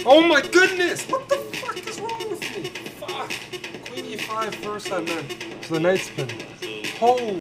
Oh my goodness! What the fuck is wrong with me? Fuck! Queen e5 first, I meant. To the knight spin. Holy.